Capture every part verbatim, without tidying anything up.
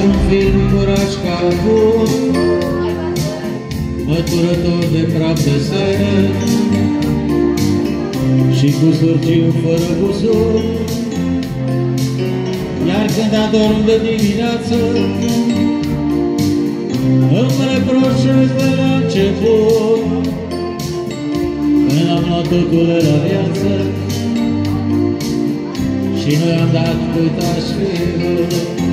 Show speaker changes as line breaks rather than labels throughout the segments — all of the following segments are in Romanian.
într-un film curaj ca bun, măturător de praf de sere și cu surgiu fără buzun. Iar când adorm de dimineață, îmi reproșez de la început, când am luat totul de la viață și nu i-am dat uitași firul.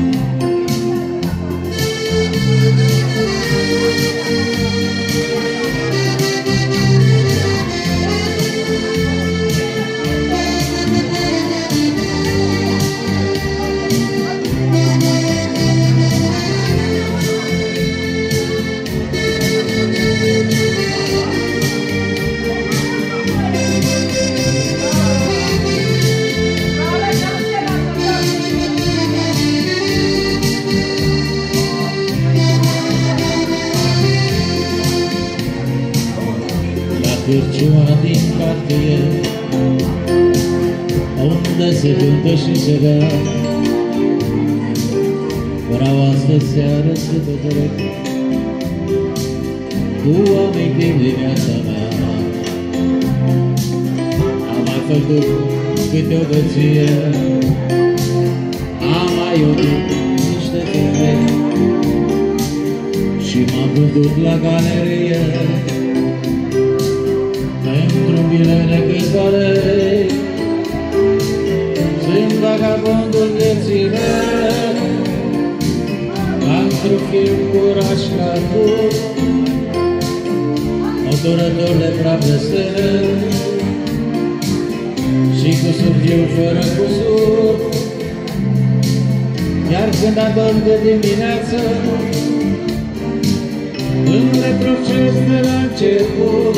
Cârciuma din cartier, unde se cântă și se bea, vreau astă seară să petrec cu amintiri din viața mea. Am mai făcut câte o băție, am mai iubit niște femei și m-am vândut la galerie pentru bilele câțiva lei. Sunt vagabondul vieții mele, într-un film curaj ca bun, măturător de praf de sere și cu surgiu fără cusur. Iar când adorm de dimineață, îmi reproșez de la început,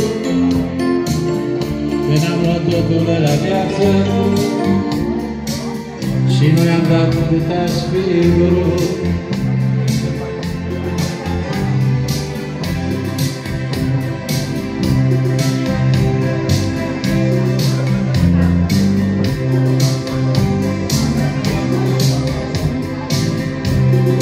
când am luat totul de la viață și nu i-am dat cât aș fi vrut.